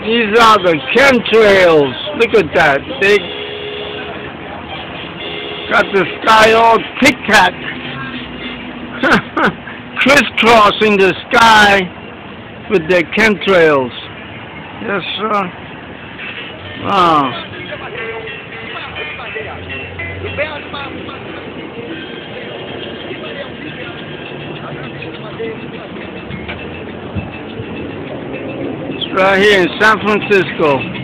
These are the chemtrails. Look at that. They got the sky all tic-tac. Crisscrossing the sky with their chemtrails. Yes, sir. Wow. It's right here in San Francisco.